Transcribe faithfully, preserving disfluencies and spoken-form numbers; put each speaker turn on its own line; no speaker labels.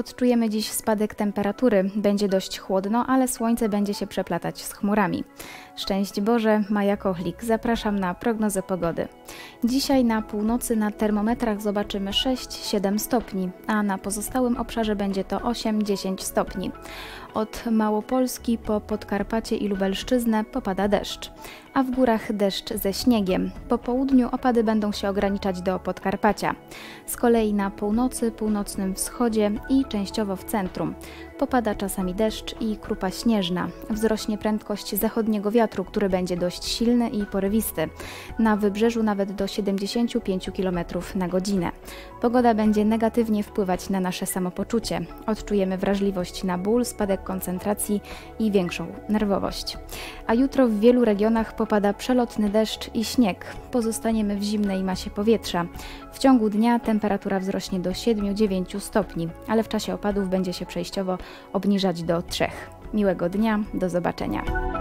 Odczujemy dziś spadek temperatury. Będzie dość chłodno, ale słońce będzie się przeplatać z chmurami. Szczęść Boże, Maja Kochlik. Zapraszam na prognozę pogody. Dzisiaj na północy na termometrach zobaczymy sześć siedem stopni, a na pozostałym obszarze będzie to osiem dziesięć stopni. Od Małopolski po Podkarpacie i Lubelszczyznę popada deszcz, a w górach deszcz ze śniegiem. Po południu opady będą się ograniczać do Podkarpacia. Z kolei na północy, północnym wschodzie i częściowo w centrum popada czasami deszcz i krupa śnieżna. Wzrośnie prędkość zachodniego wiatru, który będzie dość silny i porywisty. Na wybrzeżu nawet do siedemdziesięciu pięciu kilometrów na godzinę. Pogoda będzie negatywnie wpływać na nasze samopoczucie. Odczujemy wrażliwość na ból, spadek koncentracji i większą nerwowość. A jutro w wielu regionach popada przelotny deszcz i śnieg. Pozostaniemy w zimnej masie powietrza. W ciągu dnia temperatura wzrośnie do siedmiu dziewięciu stopni, ale w czasie opadów będzie się przejściowo obniżać do trzech. Miłego dnia, do zobaczenia.